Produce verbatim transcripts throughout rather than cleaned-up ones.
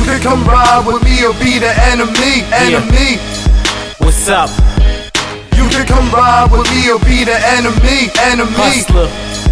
can come ride with me or be the enemy, enemy. Yeah. What's up? You can come ride with me or be the enemy, enemy. Hustler.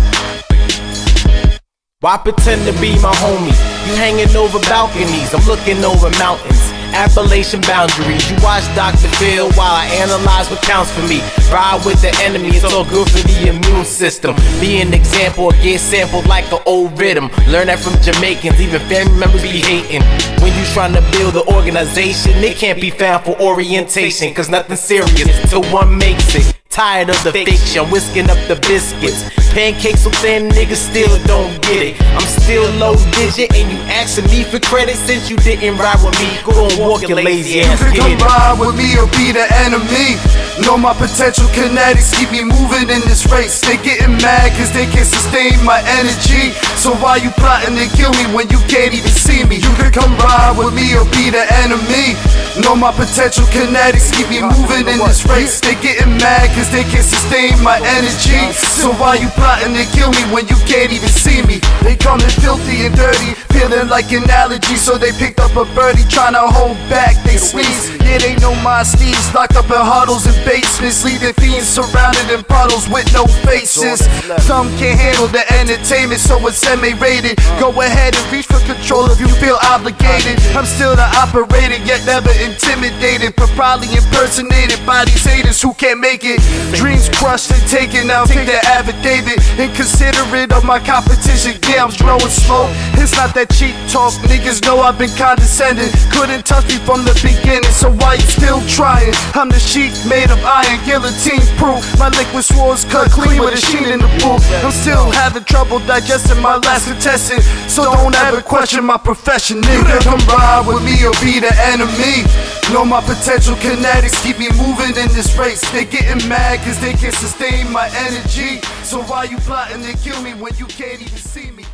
Why pretend to be my homie? You hanging over balconies, I'm looking over mountains, Appalachian boundaries. You watch Doctor Phil while I analyze what counts for me. Ride with the enemy, it's all good for the immune system. Be an example or get sampled like an old rhythm. Learn that from Jamaicans, even family members be hating. When you trying to build an organization, it can't be found for orientation, cause nothing serious till one makes it. Tired of the fiction, whisking up the biscuits. Pancakes so thin, niggas still don't get it. I'm still low digit, and you asking me for credit since you didn't ride with me. Go and walk your lazy ass. You can come ride with me or be the enemy. Know my potential kinetics keep me moving in this race. They getting mad cause they can't sustain my energy. So why you plotting to kill me when you can't even see me? You can come ride with me or be the enemy. Know my potential kinetics keep me moving in this race. They getting mad cause they can't sustain my energy. So why you plotting to kill me when you can't even see me? They coming filthy and dirty, feeling like an allergy. So they picked up a birdie, trying to hold back they sneeze. Yeah, they know my steeds, locked up in huddles and basements, leaving fiends surrounded in puddles with no faces. Some can't handle the entertainment, so it's M A rated. Go ahead and reach for control if you feel obligated. I'm still the operator, yet never intimidated, but probably impersonated by these haters who can't make it. Dreams crushed and taken out, take the affidavit. Inconsiderate of my competition, yeah, I'm throwing smoke. It's not that cheap talk, niggas know I've been condescending. Couldn't touch me from the beginning, so why you still trying? I'm the sheet made of iron, guillotine proof. My liquid swords cut clean with a sheen in the booth. I'm still having trouble digesting my last contestant, so don't ever question my profession, nigga. Come ride with me or be the enemy. Know my potential kinetics keep me moving in this race. They getting mad cause they can't sustain my energy. So why you plotting to kill me when you can't even see me?